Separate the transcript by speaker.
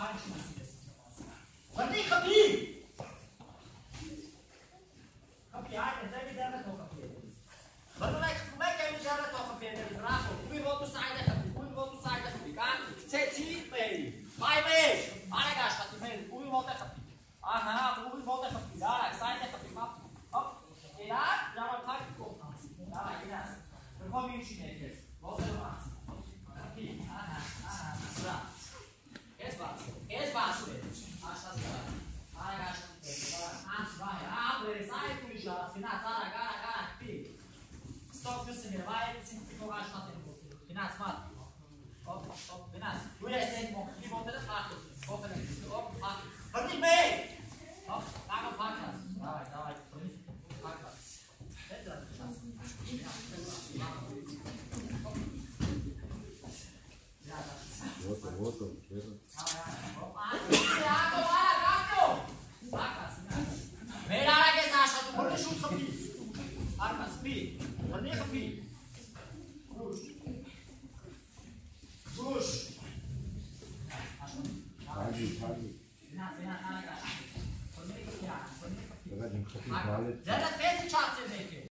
Speaker 1: วันนี้ขับพี่ขับพี่ไอ้แต่ไม่ได้แล้วตัวขับพี่วันนี้ไม่แกไม่ได้แล้วตัวขับพี่แต่เป็นราชคุยว่าตัวสายได้ขับคุยว่าตัวสายได้ขับกันเซซีไปไปอะไรกันขับพี่คุยว่าได้ขับอ่าฮะคุยว่าได้ขับได้สายได้ขับครับครับเดี๋ยวนะจะมาพักกูได้นะเป็นข้อมีชิ้นเดียวบอกเลยว่าขับพี่อ่าฮะสุดาEsbaço, abre, sai, puxa, finanțarea, gara, pi. Stop, nu se merge, vai, țin cu coraș la tempo. Finanț, mat. Stop, finanț. Tu ești în mod, nu pot să fac. Stop, fac. Părnic, băi! Stop, dacă fac asta. Давай, părnic, fac asta. Vezi la
Speaker 2: Вот он, это. Ради